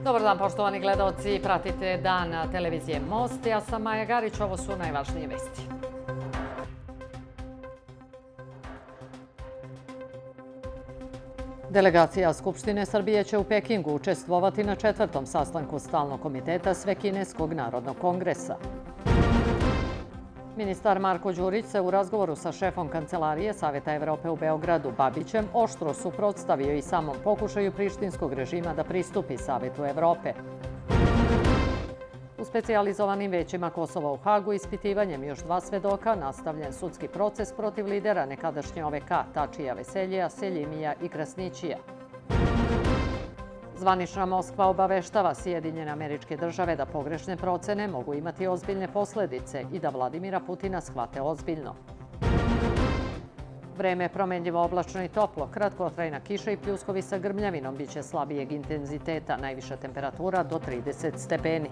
Dobar dan, poštovani gledaoci. Pratite dan televizije Most. Ja sam Maja Garić. Ovo su najvažnije vesti. Delegacija Skupštine Srbije će u Pekingu učestvovati na 4. sastanku Stalnog komiteta Svekineskog narodnog kongresa. Ministar Marko Đurić se u razgovoru sa šefom Kancelarije Saveta Evrope u Beogradu Babićem oštro suprotstavio i samom pokušaju prištinskog režima da pristupi Savetu Evrope. U specijalizovanim većima Kosova u Hagu ispitivanjem još 2 svedoka nastavljen sudski proces protiv lidera nekadašnje OVK Tačija Veseljija, Seljimija i Krasnićija. Zvanična Moskva obaveštava Sjedinjene Američke Države da pogrešne procene mogu imati ozbiljne posledice i da Vladimira Putina shvate ozbiljno. Vreme promenljivo, oblačno i toplo, kratkotrajna kiša i pljuskovi sa grmljavinom biće slabijeg intenziteta, najviša temperatura do 30 stepeni.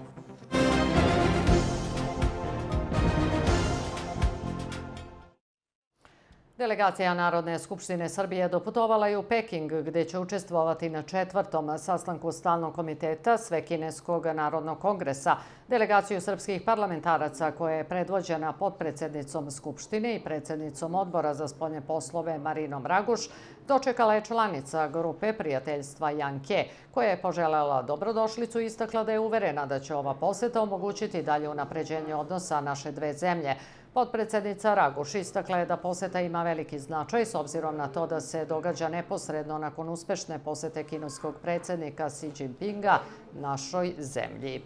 Delegacija Narodne skupštine Srbije doputovala je u Peking, gde će učestvovati na 4. sastanku Stalnog komiteta Svekineskog narodnog kongresa. Delegaciju srpskih parlamentaraca, koja je predvođena potpredsednicom Skupštine i predsednicom Odbora za spoljne poslove Marinom Raguš, dočekala je članica grupe prijateljstva Janke, koja je poželjela dobrodošlicu i istakla da je uverena da će ova poseta omogućiti dalje unapređenje odnosa naše dve zemlje. Potpredsednica Raguš istakla je da poseta ima veliki značaj s obzirom na to da se događa neposredno nakon uspešne posete kineskog predsednika Xi Jinpinga našoj zemlji.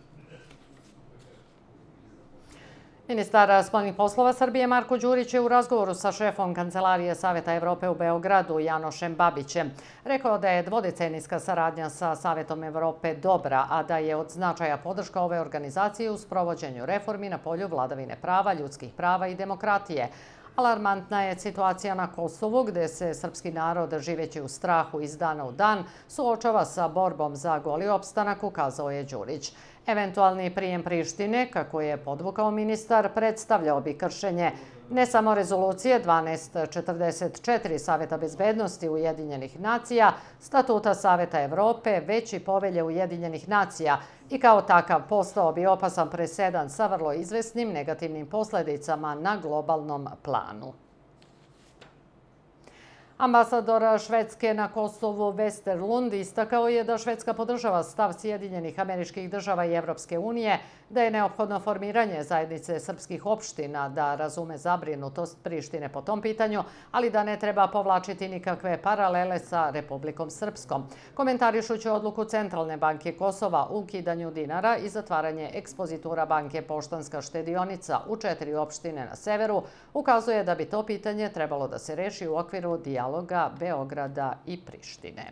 Ministar spoljnih poslova Srbije Marko Đurić je u razgovoru sa šefom Kancelarije Saveta Evrope u Beogradu Janošem Babićem rekao da je dvodecenijska saradnja sa Savetom Evrope dobra, a da je od značaja podrška ove organizacije u sprovođenju reformi na polju vladavine prava, ljudskih prava i demokratije. Alarmantna je situacija na Kosovu, gde se srpski narod, živeći u strahu iz dana u dan, suočava sa borbom za goli opstanak, ukazao je Đurić. Eventualni prijem Prištine, kako je podvukao ministar, predstavljao bi kršenje ne samo rezolucije 1244 Saveta bezbednosti Ujedinjenih nacija, Statuta Saveta Evrope, već i Povelje Ujedinjenih nacija i kao takav postao bi opasan presedan sa vrlo izvesnim negativnim posledicama na globalnom planu. Ambasador Švedske na Kosovu Westerlund istakao je da Švedska podržava stav Sjedinjenih Američkih Država i Evropske unije da je neophodno formiranje zajednice srpskih opština, da razume zabrinutost Prištine po tom pitanju, ali da ne treba povlačiti nikakve paralele sa Republikom Srpskom. Komentarišući odluku Centralne banke Kosova u ukidanju dinara i zatvaranje ekspozitura banke Poštanska štedionica u 4 opštine na severu, ukazuje da bi to pitanje trebalo da se reši u okviru dijaloga Beograda i Prištine.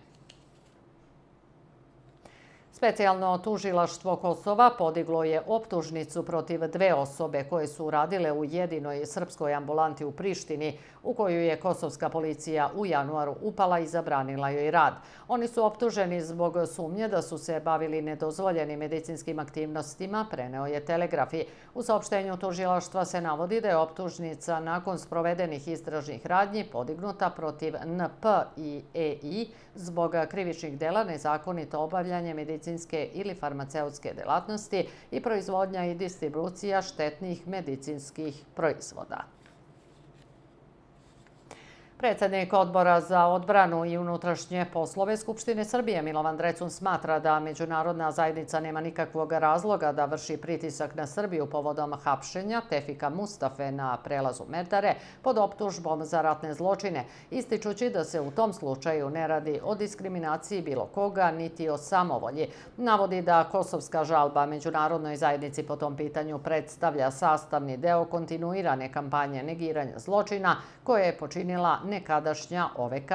Specijalno tužilaštvo Kosova podiglo je optužnicu protiv 2 osobe koje su radile u jedinoj srpskoj ambulanti u Prištini, u koju je kosovska policija u januaru upala i zabranila joj rad. Oni su optuženi zbog sumnje da su se bavili nedozvoljenim medicinskim aktivnostima, preneo je Telegrafi. U saopštenju tužilaštva se navodi da je optužnica nakon sprovedenih istražnih radnji podignuta protiv NP i EI zbog krivičnih dela nezakonito obavljanje medicinske ili farmaceutske delatnosti i proizvodnja i distribucija štetnih medicinskih proizvoda. Predsednik Odbora za odbranu i unutrašnje poslove Skupštine Srbije Milovan Drecun smatra da međunarodna zajednica nema nikakvog razloga da vrši pritisak na Srbiju povodom hapšenja Tefika Mustafe na prelazu Merdare pod optužbom za ratne zločine, ističući da se u tom slučaju ne radi o diskriminaciji bilo koga niti o samovolji. Navodi da kosovska žalba međunarodnoj zajednici po tom pitanju predstavlja sastavni deo kontinuirane kampanje negiranja zločina koje je počinila nekadašnja OVK.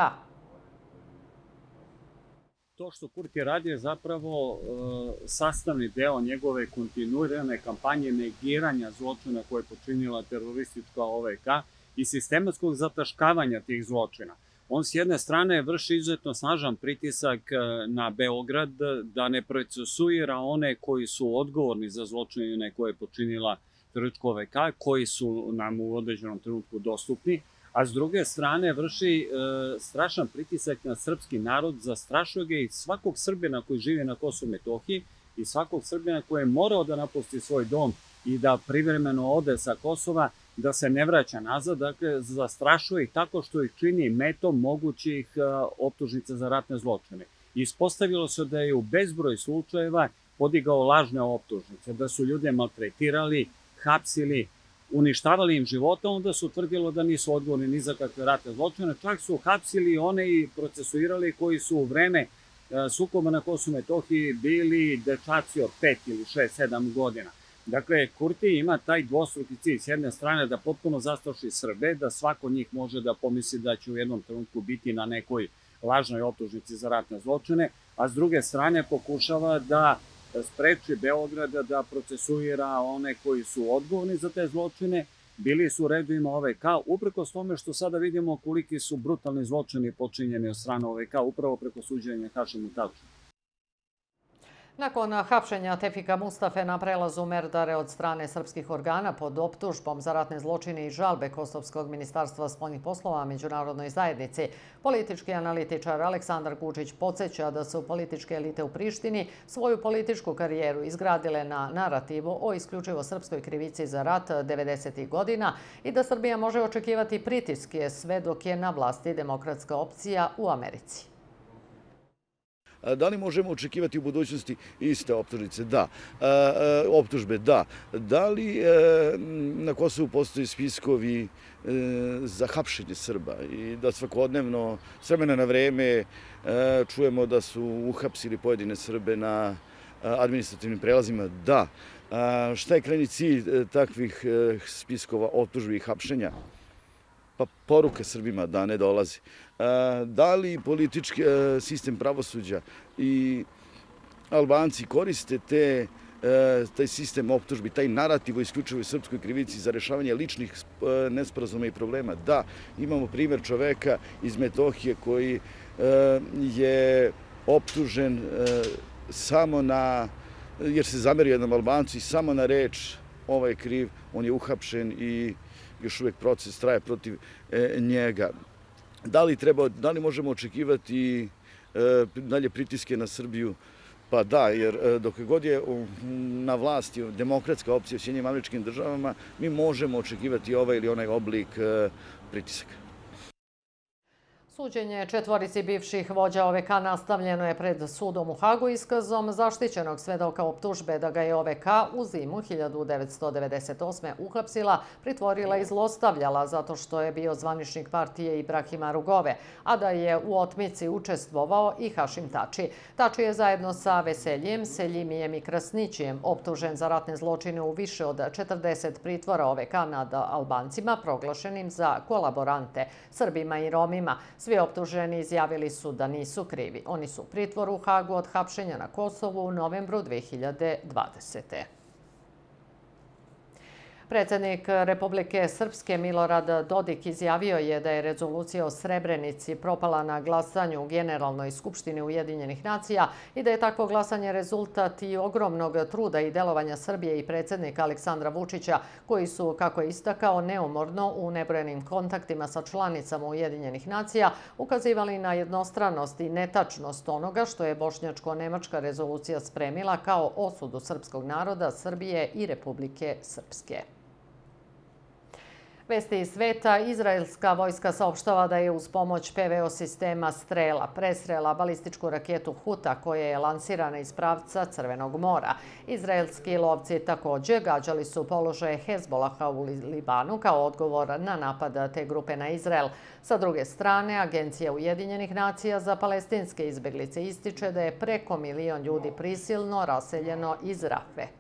To što Kurti radi je zapravo sastavni deo njegove kontinuirane kampanje negiranja zločina koje je počinila teroristička OVK i sistematskog zataškavanja tih zločina. On s jedne strane vrši izuzetno snažan pritisak na Beograd da ne procesuira one koji su odgovorni za zločine koje je počinila teroristička OVK, koji su nam u određenom trenutku dostupni, a s druge strane vrši strašan pritisak na srpski narod, zastrašuje ga i svakog Srbina koji živi na Kosovu i Metohiji i svakog Srbina koji je morao da napusti svoj dom i da privremeno ode sa Kosova, da se ne vraća nazad. Dakle, zastrašuje ih tako što ih čini metom mogućih optužnica za ratne zločine. Ispostavilo se da je u bezbroj slučajeva podigao lažne optužnice, da su ljude maltretirali, hapsili, uništavali im života, onda su tvrdilo da nisu odgovorni ni za kakve ratne zločine, čak su hapsili one i procesuirali koji su u vreme sukoba na Kosovu i Metohiji bili dečaci od 5 ili 6, 7 godina. Dakle, Kurti ima taj dvostruki cilj, s jedne strane da potpuno zastraši Srbe, da svako od njih može da pomisli da će u jednom trenutku biti na nekoj lažnoj optužnici za ratne zločine, a s druge strane pokušava da spreči Beograda da procesuira one koji su odgovorni za te zločine, bili su u redovima OVK, uprkos tome što sada vidimo koliki su brutalni zločini počinjeni od strane OVK, upravo preko suđenja Hašimu Tačiju. Nakon hapšenja Tefika Mustafe na prelazu Merdare od strane srpskih organa pod optužbom za ratne zločine i žalbe Kosovskog ministarstva spoljnih poslova međunarodnoj zajednici, politički analitičar Aleksandar Gučić podsjeća da su političke elite u Prištini svoju političku karijeru izgradile na narativu o isključivo srpskoj krivici za rat 90. godina i da Srbija može očekivati pritiske sve dok je na vlasti demokratska opcija u Americi. Da li možemo očekivati u budućnosti iste optužnice? Da. Optužbe? Da. Da li na Kosovu postoji spiskovi za hapšenje Srba i da svakodnevno, s vremena na vreme, čujemo da su uhapsili pojedine Srbe na administrativnim prelazima? Da. Šta je krajnji cilj takvih spiskova optužbi i hapšenja? Pa poruka Srbima da ne dolazi. Da li politički sistem pravosuđa i Albanci koriste taj sistem optužbi, taj narativ o isključivoj srpskoj krivici za rešavanje ličnih nesporazuma i problema? Da, imamo primjer čoveka iz Metohije koji je optužen samo jer se zamerio jednom Albancu i samo na reč ovaj je kriv, on je uhapšen i još uvijek proces traje protiv njega. Da li možemo očekivati dalje pritiske na Srbiju? Pa da, jer dok god je na vlasti demokratska opcija u Sjedinjenim Američkim Državama, mi možemo očekivati ovaj ili onaj oblik pritisaka. Suđenje četvorici bivših vođa OVK nastavljeno je pred sudom u Hagu iskazom zaštićenog svedoka optužbe da ga je OVK u zimu 1998. uhapsila, pritvorila i zlostavljala zato što je bio zvaničnik partije Ibrahima Rugove, a da je u otmici učestvovao i Hašim Tači. Tači je zajedno sa Veseljijem, Seljimijem i Krasnićijem optužen za ratne zločine u više od 40 pritvora OVK nad Albancima, proglašenim za kolaborante Srbima i Romima. Svi optuženi izjavili su da nisu krivi. Oni su u pritvoru u Hagu od hapšenja na Kosovu u novembru 2020. Predsjednik Republike Srpske Milorad Dodik izjavio je da je rezolucija o Srebrenici propala na glasanju u Generalnoj skupštini Ujedinjenih nacija i da je takvo glasanje rezultat i ogromnog truda i delovanja Srbije i predsjednika Aleksandra Vučića, koji su, kako je istakao, neumorno u nebrojenim kontaktima sa članicama Ujedinjenih nacija ukazivali na jednostranost i netačnost onoga što je bošnjačko-nemačka rezolucija spremila kao osudu srpskog naroda, Srbije i Republike Srpske. Vesti iz sveta, izraelska vojska saopštava da je uz pomoć PVO sistema Strela presrela balističku raketu Huta koja je lansirana iz pravca Crvenog mora. Izraelski lovci također gađali su položaje Hezbolaha u Libanu kao odgovor na napad te grupe na Izrael. Sa druge strane, Agencija Ujedinjenih nacija za palestinske izbeglice ističe da je preko 1 milion ljudi prisilno raseljeno iz Rafe.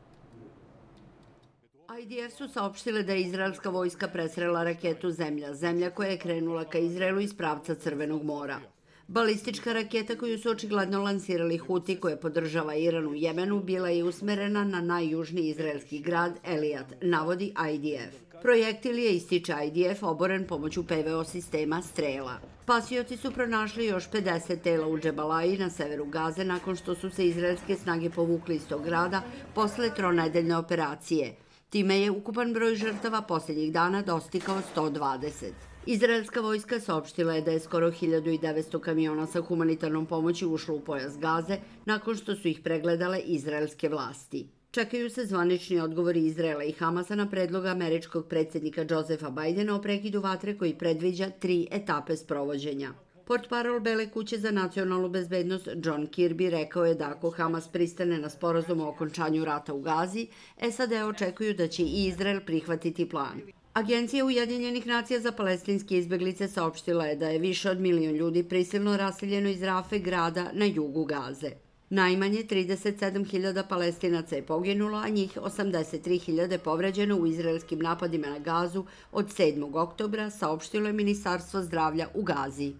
IDF su saopštile da je izraelska vojska presrela raketu Zemlja, zemlja koja je krenula ka Izraelu iz pravca Crvenog mora. Balistička raketa koju su očigledno lansirali Huti, koja podržava Iran u Jemenu, bila je usmerena na najjužniji izraelski grad Elijat, navodi IDF. Projektil je, ističe IDF, oboren pomoću PVO sistema Strela. Spasioci su pronašli još 50 tela u Džebalaji na severu Gaze nakon što su se izraelske snage povukli iz tog grada posle tronedeljne operacije. Time je ukupan broj žrtava posljednjih dana dostigao 120. Izraelska vojska saopštila je da je skoro 1900 kamiona sa humanitarnom pomoći ušlo u pojas Gaze nakon što su ih pregledale izraelske vlasti. Čekaju se zvanični odgovori Izraela i Hamasa na predlog američkog predsjednika Josefa Bajdena o prekidu vatre koji predviđa 3 etape sprovođenja. Portparol Bele kuće za nacionalnu bezbednost John Kirby rekao je da ako Hamas pristane na sporazum o okončanju rata u Gazi, SAD očekuju da će i Izrael prihvatiti plan. Agencija Ujedinjenih nacija za palestinske izbeglice saopštila je da je više od 1 milion ljudi prisilno raseljeno iz Rafe, grada na jugu Gaze. Najmanje 37.000 Palestinaca je poginulo, a njih 83.000 povređeno u izraelskim napadima na Gazu od 7. oktobra, saopštilo je Ministarstvo zdravlja u Gazi.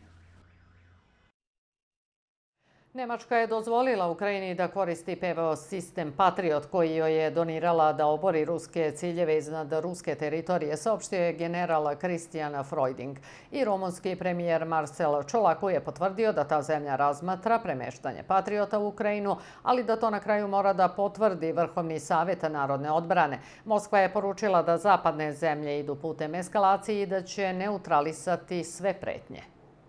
Nemačka je dozvolila Ukrajini da koristi PVO sistem Patriot koji joj je donirala da obori ruske ciljeve iznad ruske teritorije, saopštio je general Christian Freuding. I rumunski premijer Marcel Čolaku je potvrdio da ta zemlja razmatra premeštanje Patriota u Ukrajinu, ali da to na kraju mora da potvrdi Vrhovni savjet narodne odbrane. Moskva je poručila da zapadne zemlje idu putem eskalacije i da će neutralisati sve pretnje.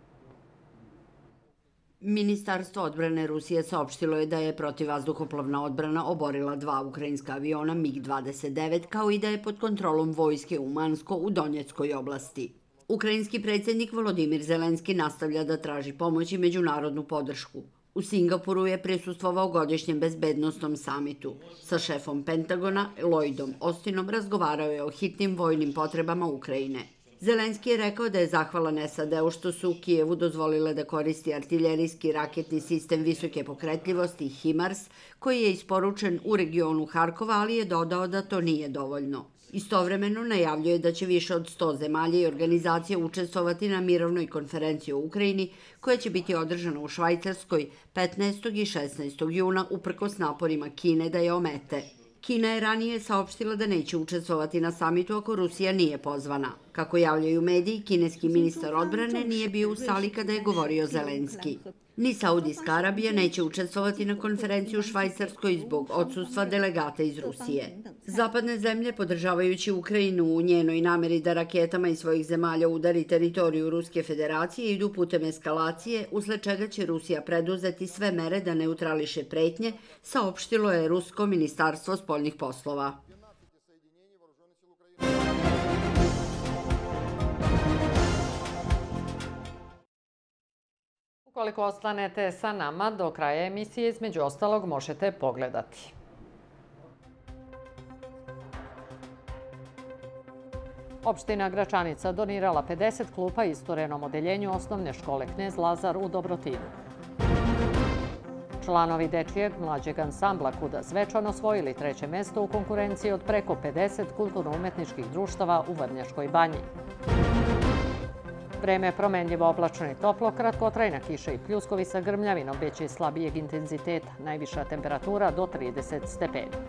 Ministarstvo odbrane Rusije saopštilo je da je protivvazduhoplovna odbrana oborila 2 ukrajinska aviona MiG-29, kao i da je pod kontrolom vojske u Mansko u Donjeckoj oblasti. Ukrajinski predsjednik Volodimir Zelenski nastavlja da traži pomoć i međunarodnu podršku. U Singapuru je prisustvovao godišnjem bezbednostnom samitu. Sa šefom Pentagona, Lloydom Austinom, razgovarao je o hitnim vojnim potrebama Ukrajine. Zelenski je rekao da je zahvalan SAD-u što su Kijevu dozvolile da koristi artiljerijski raketni sistem visoke pokretljivosti HIMARS, koji je isporučen u regionu Harkova, ali je dodao da to nije dovoljno. Istovremeno najavljuje da će više od 100 zemalja i organizacija učestvovati na mirovnoj konferenciji o Ukrajini, koja će biti održana u Švajcarskoj 15. i 16. juna uprkos naporima Kine da je omete. Kina je ranije saopštila da neće učestvovati na samitu ako Rusija nije pozvana. Kako javljaju mediji, kineski ministar odbrane nije bio u sali kada je govorio Zelenski. Ni Saudijska Arabija neće učestvovati na konferenciju u Švajcarskoj zbog odsustva delegata iz Rusije. Zapadne zemlje, podržavajući Ukrajinu u njenoj nameri da raketama iz svojih zemalja udari teritoriju Ruske federacije, idu putem eskalacije, usled čega će Rusija preduzeti sve mere da neutrališe pretnje, saopštilo je Rusko ministarstvo spoljnih poslova. Ukoliko ostanete sa nama, do kraja emisije između ostalog možete pogledati. Opština Gračanica donirala 50 klupa isturenom odeljenju osnovne škole Knez Lazar u Dobrotinu. Članovi dečijeg mlađeg ansambla Kuda Zvečan osvojili 3. mesto u konkurenciji od preko 50 kulturno-umetničkih društava u Vrnjačkoj banji. Vreme je promenljivo, oblačno i toplo, kratkotrajna kiša i pljuskovi sa grmljavinom, već i slabijeg intenziteta, najviša temperatura do 30 stepeni.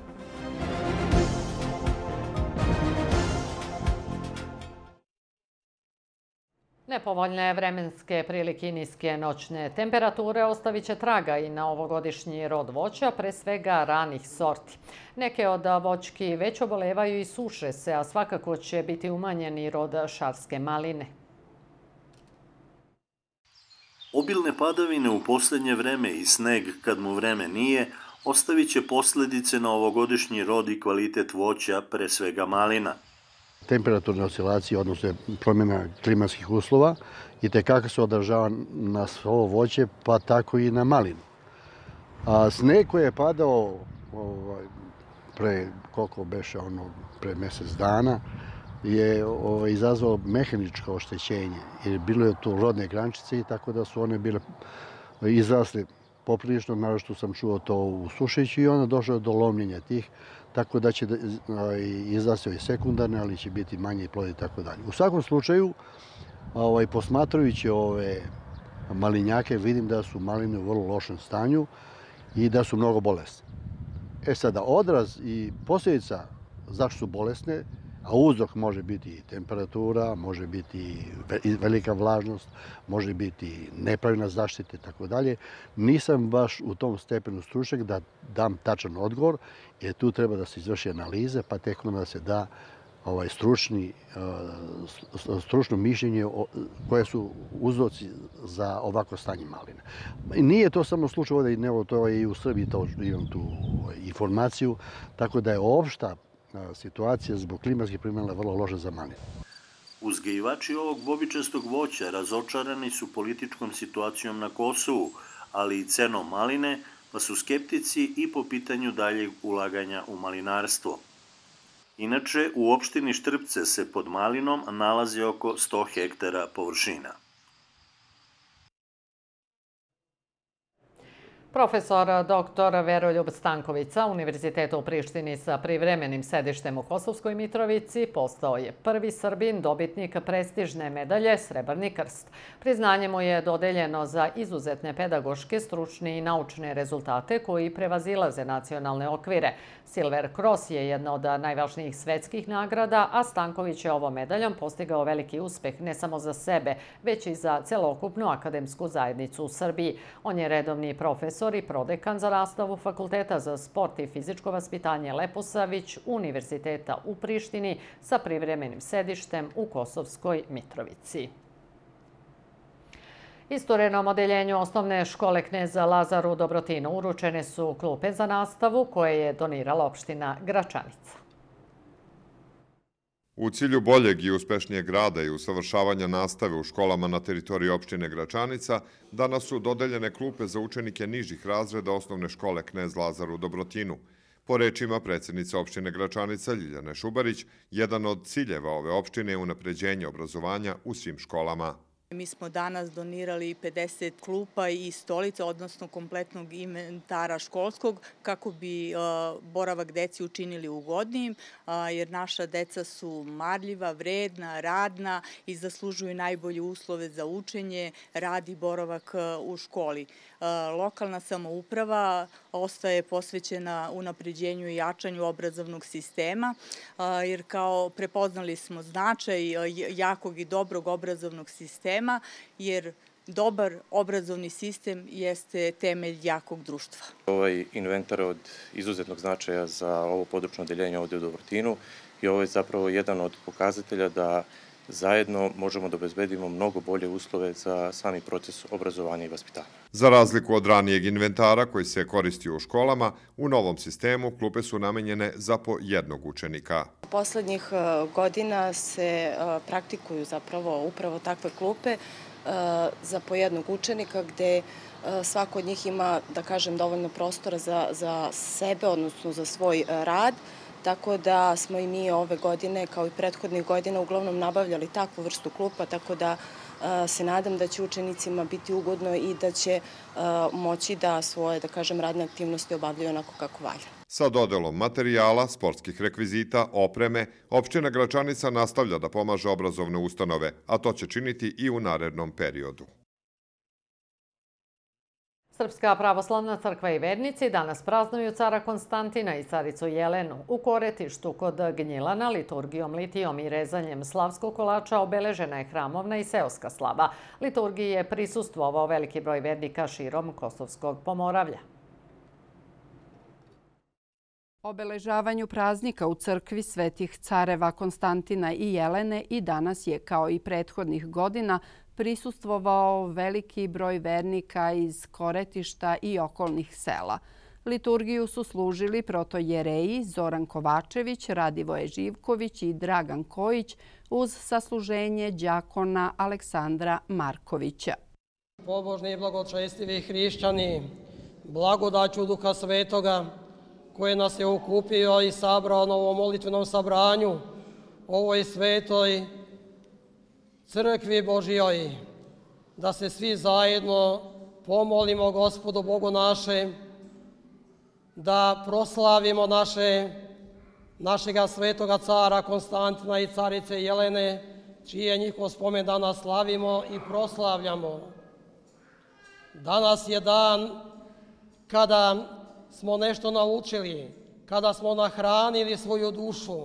Nepovoljne vremenske prilike i niske noćne temperature ostavit će traga i na ovogodišnji rod voća, pre svega ranih sorti. Neke od voćki već obolevaju i suše se, a svakako će biti umanjeni rod šarske maline. Obilne padavine u posljednje vreme i sneg kad mu vreme nije, ostavit će posljedice na ovogodišnji rod i kvalitet voća, pre svega malina. Temperaturne oscilacije, odnosno promjena klimatskih uslova, i tekako se odražava na svo voće, pa tako i na malinu. A sneg koji je padao pre mjesec dana, je izazvao mehaničko oštećenje. Jer bilo je tu rodne grančice i tako da su one bile izrasle poprilično, naročito sam čuo to u Sušiću i onda došlo do lomljenja tih, tako da će izrasti i sekundarne, ali će biti manje plodi i tako dalje. U svakom slučaju, posmatrajući ove malinjake, vidim da su maline u vrlo lošem stanju i da su mnogo bolesne. Sada, odraz i posljedica zašto su bolesne, a uzrok može biti temperatura, može biti velika vlažnost, može biti nepravilna zaštita i tako dalje. Nisam baš u tom stepenu stručnjak da dam tačan odgovor, jer tu treba da se izvrši analize, pa tek onda da se da stručno mišljenje koje su uzroci za ovako stanje maline. Nije to samo slučaj ovdje, nego to je i u Srbiji, imam tu informaciju, tako da je opšta situacija zbog klimatskih promjena vrlo loša za malinu. Uzgajivači ovog bobičastog voća razočarani su političkom situacijom na Kosovu, ali i cenom maline, pa su skeptici i po pitanju daljeg ulaganja u malinarstvo. Inače, u opštini Štrpce se pod malinom nalazi oko 100 hektara površina. Profesor dr. Veroljub Stanković sa Univerziteta u Prištini sa privremenim sedištem u Kosovskoj Mitrovici postao je prvi Srbin dobitnik prestižne medalje Srebrni krst. Priznanje mu je dodeljeno za izuzetne pedagoške, stručne i naučne rezultate koji prevazilaze nacionalne okvire. Silver Cross je jedna od najvažnijih svetskih nagrada, a Stanković je ovom medaljom postigao veliki uspeh ne samo za sebe, već i za celokupnu akademsku zajednicu u Srbiji. On je redovni profesor i prodekan za nastavu Fakulteta za sport i fizičko vaspitanje Leposavić Univerziteta u Prištini sa privremenim sedištem u Kosovskoj Mitrovici. Isturenom odeljenju osnovne škole Kneza Lazara u Dobrotinu uručene su klupe za nastavu koje je donirala opština Gračanica. U cilju boljeg i uspešnijeg rada i usavršavanja nastave u školama na teritoriji opštine Gračanica, danas su dodeljene klupe za učenike nižih razreda osnovne škole Knez Lazar u Dobrotinu. Po rečima predsjednice opštine Gračanica Ljiljane Šubarić, jedan od ciljeva ove opštine je unapređenje obrazovanja u svim školama. Mi smo danas donirali 50 klupa i stolica, odnosno kompletnog inventara školskog, kako bi boravak deci učinili ugodnijim, jer naša deca su marljiva, vredna, radna i zaslužuju najbolje uslove za učenje, rad i boravak u školi. Lokalna samouprava ostaje posvećena unapređenju i jačanju obrazovnog sistema, jer kao prepoznali smo značaj jakog i dobrog obrazovnog sistema, jer dobar obrazovni sistem jeste temelj jakog društva. Ovaj inventar je od izuzetnog značaja za ovo područno odeljenje ovdje u Dobrotinu i ovo je zapravo jedan od pokazatelja da zajedno možemo da obezbedimo mnogo bolje uslove za sami proces obrazovanja i vaspitanja. Za razliku od ranijeg inventara koji se koristio u školama, u novom sistemu klupe su namenjene za po jednog učenika. Poslednjih godina se praktikuju zapravo upravo takve klupe za po jednog učenika gde svako od njih ima, da kažem, dovoljno prostora za sebe, odnosno za svoj rad. Tako da smo i mi ove godine, kao i prethodnih godina, uglavnom nabavljali takvu vrstu klupa, tako da se nadam da će učenicima biti ugodno i da će moći da svoje, da kažem, radne aktivnosti obavljaju onako kako valja. Sa dodelom materijala, sportskih rekvizita, opreme, opština Gračanica nastavlja da pomaže obrazovne ustanove, a to će činiti i u narednom periodu. Srpska pravoslavna crkva i vernici danas praznuju cara Konstantina i caricu Jelenu. U Koretištu kod Gnjilana liturgijom, litijom i rezanjem slavskog kolača obeležena je hramovna i seoska slava. Liturgiji je prisustvovao veliki broj vernika širom Kosovskog Pomoravlja. Obeležavanju praznika u crkvi svetih careva Konstantina i Jelene i danas je, kao i prethodnih godina, prisustvovao veliki broj vernika iz Koretišta i okolnih sela. Liturgiju su služili protojereji Zoran Kovačević, Radivoje Živković i Dragan Kojić uz sasluženje đakona Aleksandra Markovića. Pobožni i blagočestivi hrišćani, blagodaću Duha Svetoga, koji nas je okupio i sabrao na ovom molitvenom sabranju, ovoj svetoj crkvi Božijoj, da se svi zajedno pomolimo Gospodu Bogu naše, da proslavimo našega svetoga cara Konstantina i carice Jelene, čije njihov spomen danas slavimo i proslavljamo. Danas je dan kada smo nešto naučili, kada smo nahranili svoju dušu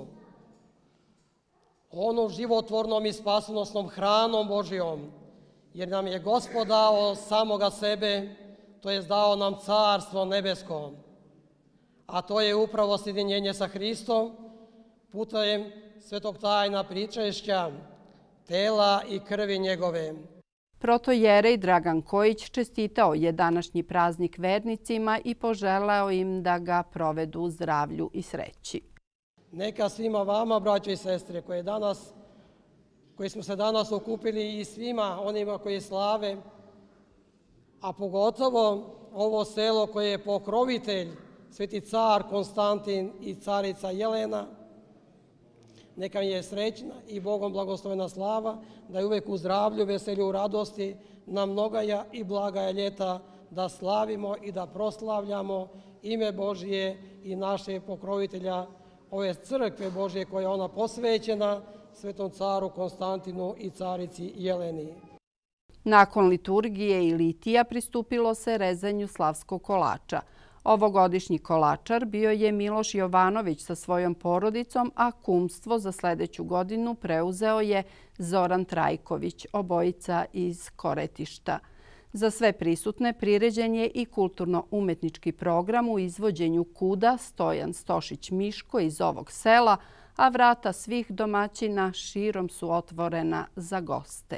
onom životvornom i spasonosnom hranom Božijom, jer nam je Gospod dao samoga sebe, to je dao nam carstvo nebesko, a to je upravo sjedinjenje sa Hristom putem svetog tajna pričešća, tela i krvi njegove. Protojerej Dragan Kojić čestitao je današnji praznik vernicima i poželeo im da ga provedu u zdravlju i sreći. Neka svima vama, braćo i sestre, koji smo se danas okupili i svima onima koji slave, a pogotovo ovo selo koje je pokrovitelj, sveti car Konstantin i carica Jelena, neka mi je srećna i Bogom blagoslovena slava, da je uvek u zdravlju, veselju, radosti, na mnogaja i blagaja ljeta, da slavimo i da proslavljamo ime Božije i naše pokrovitelja, ove crkve Božje koja je ona posvećena svetom caru Konstantinu i carici Jeleni. Nakon liturgije i litija pristupilo se rezanju slavskog kolača. Ovogodišnji kolačar bio je Miloš Jovanović sa svojom porodicom, a kumstvo za sledeću godinu preuzeo je Zoran Trajković, obojica iz Koretišta. Za sve prisutne priređen je i kulturno-umetnički program u izvođenju kuda Stojan Stošić-Miško iz ovog sela, a vrata svih domaćina širom su otvorena za goste.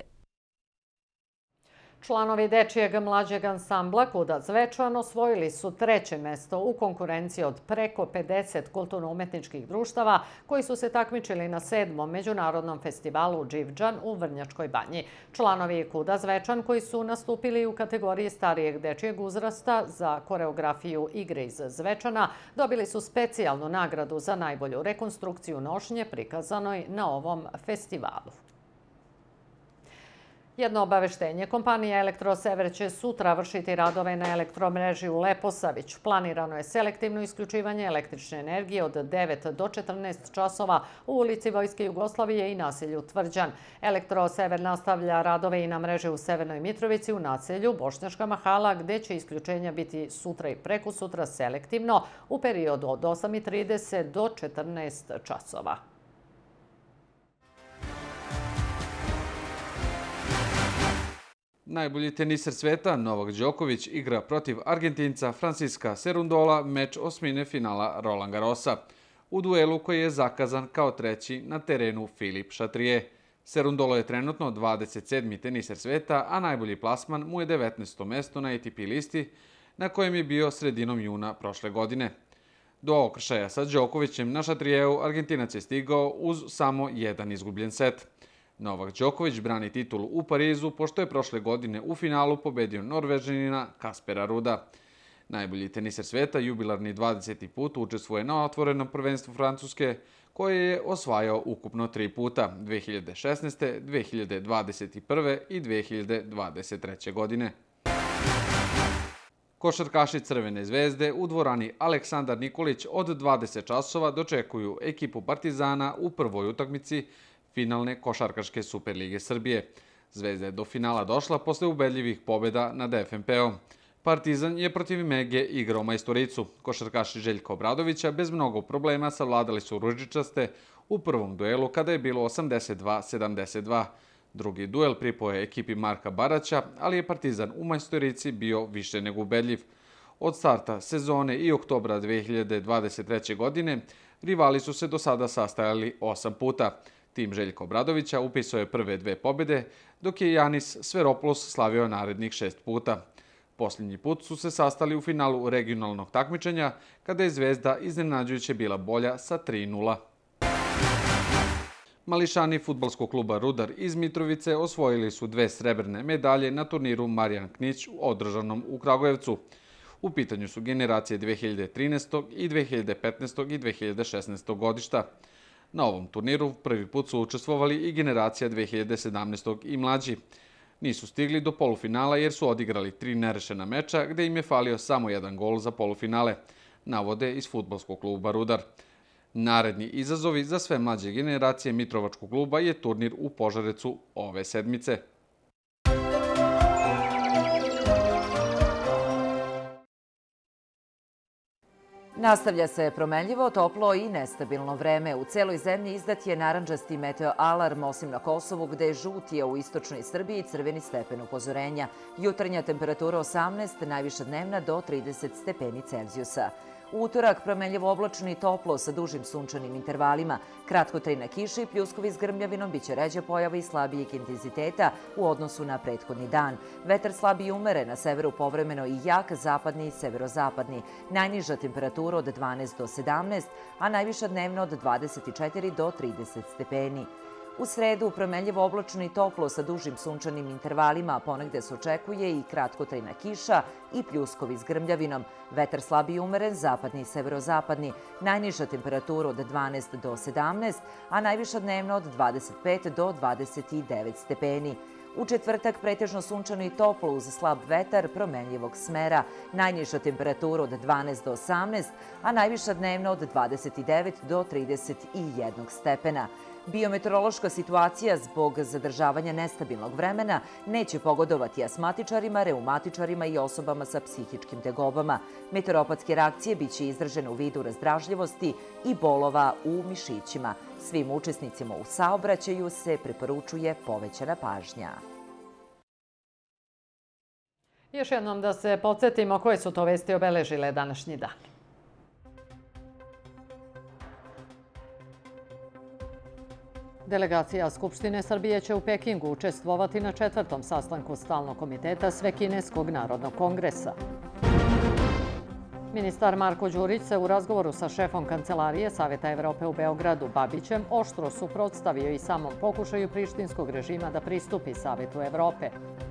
Članovi dečijeg mlađeg ansambla Kuda Zvečan osvojili su 3. mesto u konkurenciji od preko 50 kulturno-umetničkih društava koji su se takmičili na 7. međunarodnom festivalu Dživđan u Vrnjačkoj banji. Članovi Kuda Zvečan koji su nastupili u kategoriji starijeg dečijeg uzrasta za koreografiju igre iz Zvečana dobili su specijalnu nagradu za najbolju rekonstrukciju nošnje prikazanoj na ovom festivalu. Jedno obaveštenje. Kompanija Elektrosever će sutra vršiti radove na elektromreži u Leposavić. Planirano je selektivno isključivanje električne energije od 9 do 14 časova u ulici Vojske Jugoslavije i naselju Tvrđan. Elektrosever nastavlja radove i na mreži u Severnoj Mitrovici u naselju Bošnjačka Mahala, gde će isključenja biti sutra i prekosutra selektivno u periodu od 8:30 do 14 časova. Najbolji teniser sveta Novak Đoković igra protiv Argentinca Francisca Cerundola meč osmine finala Roland Garrosa u duelu koji je zakazan kao 3. na terenu Filip Chatrier. Cerundolo je trenutno 27. teniser sveta, a najbolji plasman mu je 19. mesto na ATP listi na kojem je bio sredinom juna prošle godine. Do okršaja sa Đokovićem na Chatrieru Argentinac je stigao uz samo jedan izgubljen set. Novak Đoković brani titulu u Parizu pošto je prošle godine u finalu pobedio Norvežanina Kaspera Ruda. Najbolji teniser sveta jubilarni 20. put učestvuje na otvorenom prvenstvu Francuske koje je osvajao ukupno 3 puta 2016., 2021. i 2023. godine. Košarkaši Crvene zvezde u dvorani Aleksandar Nikolić od 20 časova dočekuju ekipu Partizana u prvoj utakmici finalne košarkaške Superlige Srbije. Zvezda je do finala došla posle ubedljivih pobjeda nad FNP-om. Partizan je protiv Mege igrao majstoricu. Košarkaši Željka Obradovića bez mnogo problema savladali su ružičaste u prvom duelu kada je bilo 82-72. Drugi duel pripao je ekipi Marka Baraća, ali je Partizan u majstorici bio više nego ubedljiv. Od starta sezone i oktobra 2023. godine rivali su se do sada sastajali 8 puta. Tim Željka Obradovića upisao je prve 2 pobjede, dok je Janis Sveropoulos slavio narednih 6 puta. Posljednji put su se sastali u finalu regionalnog takmičenja, kada je Zvezda iznenađujuće bila bolja sa 3:0. Mališani fudbalskog kluba Rudar iz Mitrovice osvojili su 2 srebrne medalje na turniru Marijan Knić održanom u Kragujevcu. U pitanju su generacije 2013. i 2015. i 2016. godišta. Na ovom turniru prvi put su učestvovali i generacija 2017. i mlađi. Nisu stigli do polufinala jer su odigrali 3 nerešena meča gde im je falio samo 1 gol za polufinale, navode iz fudbalskog kluba Rudar. Naredni izazovi za sve mlađe generacije Mitrovačkog kluba je turnir u Požarecu ove sedmice. Nastavlja se promenljivo, toplo i nestabilno vreme. U celoj zemlji izdat je narandžasti meteo alarm, osim na Kosovu gde je žuti, a u istočnoj Srbiji crveni stepen upozorenja. Jutarnja temperatura 18, najviša dnevna do 30 stepeni Celzijusa. U utorak promenljivo oblačno i toplo sa dužim sunčanim intervalima. Kratkotrajna kiša i pljuskovi s grmljavinom biće ređa pojava i slabijeg intenziteta u odnosu na prethodni dan. Vetar slabiji umere, na severu povremeno i jak zapadni i severozapadni. Najniža temperatura od 12 do 17, a najviša dnevno od 24 do 30 stepeni. U sredu promenljivo oblačno i toplo sa dužim sunčanim intervalima, ponegde se očekuje i kratkotrajna kiša i pljuskovi s grmljavinom. Vetar slabiji umeren, zapadni i severozapadni. Najniža temperatura od 12 do 17, a najviša dnevno od 25 do 29 stepeni. U četvrtak pretežno sunčano i toplo uz slab vetar promenljivog smera. Najniža temperatura od 12 do 18, a najviša dnevno od 29 do 31 stepena. Biometeorološka situacija zbog zadržavanja nestabilnog vremena neće pogodovati astmatičarima, reumatičarima i osobama sa psihičkim tegobama. Meteoropatske reakcije biće izražene u vidu razdražljivosti i bolova u mišićima. Svim učesnicima u saobraćaju se preporučuje povećana pažnja. Još jednom da se podsjetimo koje su to vesti obeležile današnji dan. Delegacija Skupštine Srbije će u Pekingu učestvovati na 4. sastanku Stalnog komiteta Svekineskog narodnog kongresa. Ministar Marko Đurić se u razgovoru sa šefom Kancelarije Saveta Evrope u Beogradu Babićem oštro suprotstavio i samom pokušaju prištinskog režima da pristupi Savetu Evrope.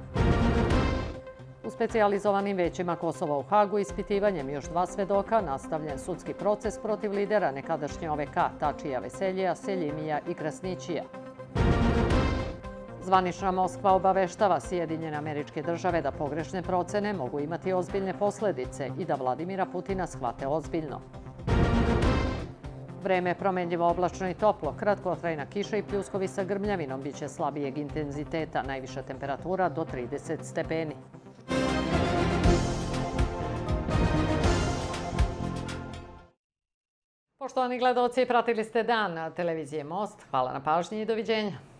U specijalizovanim većima Kosova u Hagu ispitivanjem još 2 svedoka nastavljen sudski proces protiv lidera nekadašnje OVK Tačija Veseljija, Seljimija i Krasnićija. Zvanična Moskva obaveštava Sjedinjene Američke Države da pogrešne procene mogu imati ozbiljne posledice i da Vladimira Putina shvate ozbiljno. Vreme promenljivo oblačno i toplo, kratkotrajna kiša i pljuskovi sa grmljavinom biće slabijeg intenziteta, najviša temperatura do 30 stepeni. Poštovani gledaoci, pratili ste dan na televizije Most. Hvala na pažnji i doviđenja.